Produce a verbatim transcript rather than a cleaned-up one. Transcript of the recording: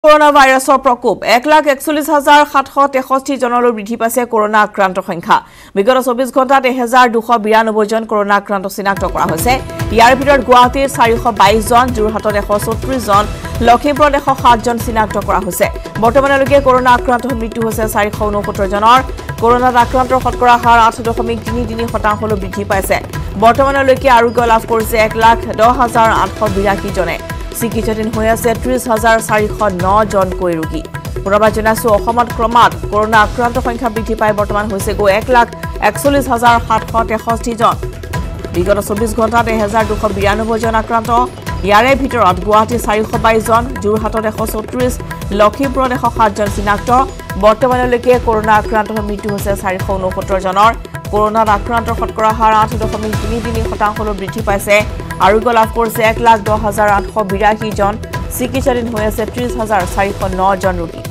Corona ভাইৰাছৰ প্ৰকোপ এক লাখ একচল্লিশ হাজাৰ সাতশ তেষষ্ঠি জনলৈ বৃদ্ধি পাইছে কৰোনা আক্ৰান্ত সংখ্যা বিগত চৌবিশ ঘণ্টাত এক হাজাৰ দুশ বিৰানব্বৈ জন কৰোনা আক্ৰান্ত চিনাক্ত কৰা হৈছে ইয়াৰ ভিতৰত গুৱাহাটীৰ চাৰিশ বাইশ জন জুৰহাটত এশ চৌত্ৰিশ জন লখিমপুৰত এশ সাত জন চিনাক্ত কৰা হৈছে বৰ্তমানলৈকে কৰোনা আক্ৰান্ত মৃত্যু হৈছে চাৰিশ ঊনসত্তৰ জনৰ কৰোনাত আক্ৰান্তৰ শতকৰা হাৰ আঠ দশমিক তিনি তিনি শতাংশলৈ বৃদ্ধি পাইছে বৰ্তমানলৈকে আৰোগ্য লাভ কৰিছে এক লাখ দহ হাজাৰ আঠশ বিৰাশী জনে চিকিৎসাধীন হৈ আছে ত্ৰিশ হাজাৰ চাৰিশ ন জনকৈ ৰোগী পুনৰবাৰ জনাইছো অসমত ক্ৰমাৎ কৰোনা আক্ৰান্ত সংখ্যা বৃদ্ধি পাই বৰ্তমান হৈছে গৈ এক লাখ একচল্লিশ হাজাৰ সাতশ তেষষ্ঠি জন বিগত চৌবিশ ঘণ্টাত এক হাজাৰ দুশ বিৰানব্বৈ জন আক্ৰান্ত ইয়াৰে ভিতৰত গুৱাহাটী চাৰিশ বাইশ জন জুৰহাটত এশ চৌত্ৰিশ লখিমপুৰত এশ সাত জন চিনাক্ত বৰ্তমানলৈকে কৰোনা আক্ৰান্তৰ মৃত্যু হৈছে চাৰিশ ঊনসত্তৰ জনৰ কৰোনাত আক্ৰান্তৰ শতকৰা হাৰ আঠ দশমিক তিনি তিনি শতাংশলৈ বৃদ্ধি পাইছে আৰোগ্য লাভ কৰিছে এক লাখ দহ হাজাৰ আঠশ বিৰাশী জন চিকিৎসাধীন হৈ আছে ত্ৰিশ হাজাৰ চাৰিশ ন জন ৰোগী